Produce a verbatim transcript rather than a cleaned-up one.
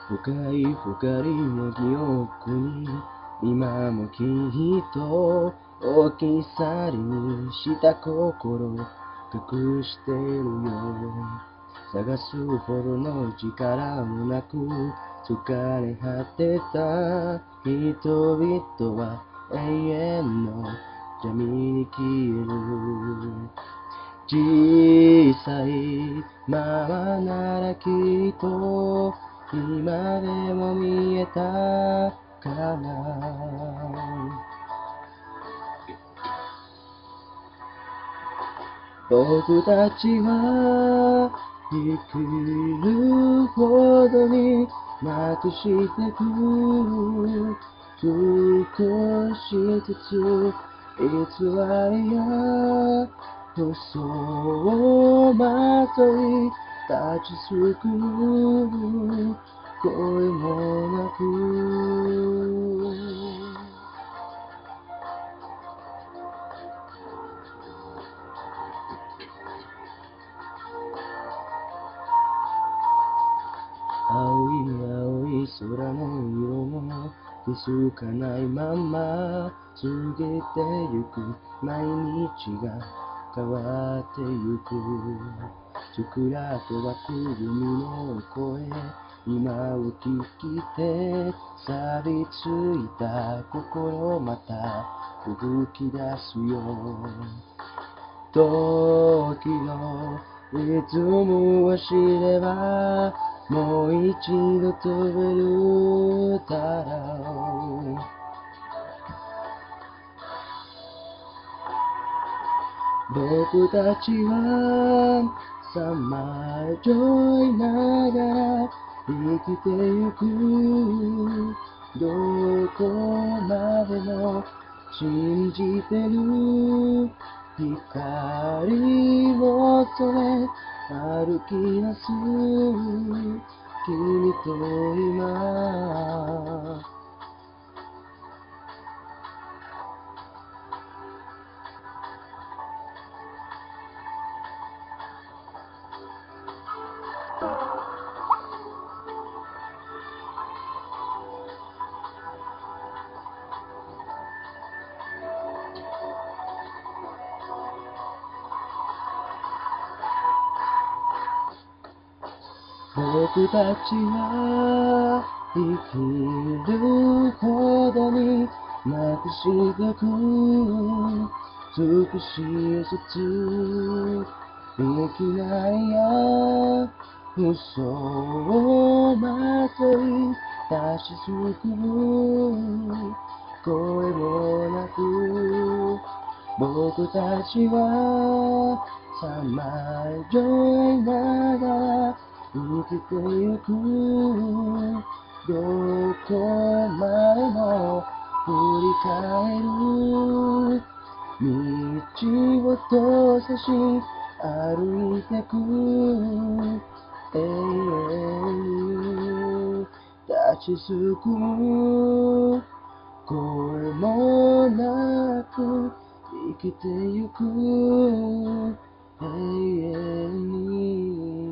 深い光の記憶に今もきっと大きさにした心隠してるよ。探すほどの力もなく疲れ果てた人々は永遠の闇に消える。小さいままならきっと今でも見えたかな。僕たちは生きるほどになくしてく。少しずつ偽りや嘘をまとい立ちすくむ声もなく。青い青い空の色も気づかないまま過ぎてゆく毎日が変わってゆく。桜と湧く海の声今を聞きて錆びついた心また動き出すよ。時のリズムを知ればもう一度飛べるだろう。僕たちはさまよいながら生きてゆく。どこまでも信じてる。光を求め歩き出す君と今。僕たちは生きるほどになくしてく。少しずつ生きないや嘘をまとい立ちすくむ声もなく。僕たちはさまよいながら生きてゆく。どこまでも振り返る。道を閉ざし歩いてく。永遠に立ちすくむ声もなく生きてゆく。永遠に